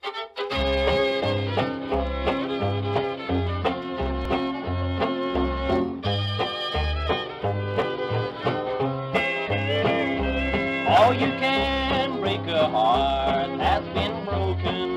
Oh, you can break a heart that's been broken,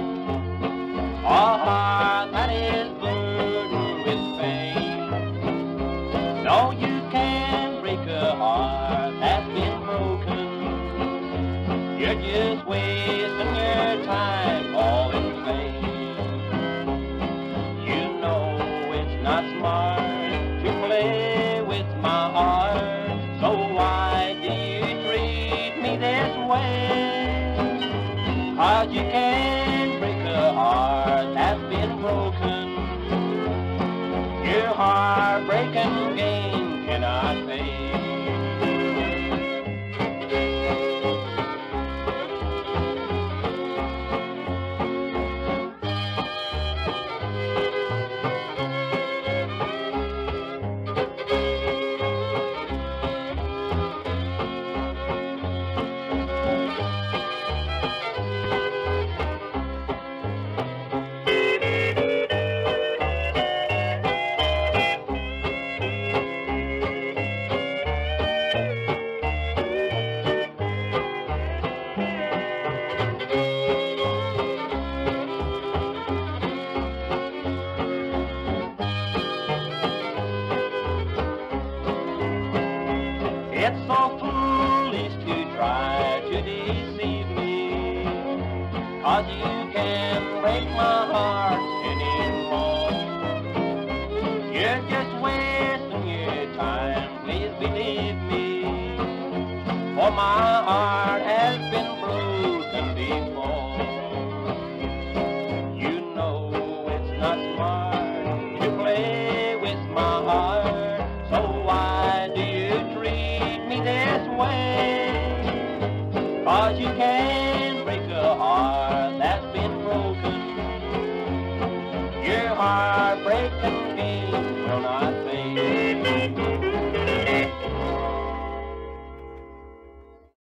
a heart that is burdened with pain. No, you can't break a heart that's been broken. You're just wasting your time all in vain. You know it's not smart to play with my heart, so why do you treat me this way? 'Cause you can't break a heart that's been broken. Your heartbreaking game cannot pay. It's so foolish to try to deceive me, 'cause you can't break my heart anymore. You're just wasting your time, please believe me, for my heart has been broken before. You know it's not smart to play with my heart, so why do you treat me this way? 'Cause you can't break a heart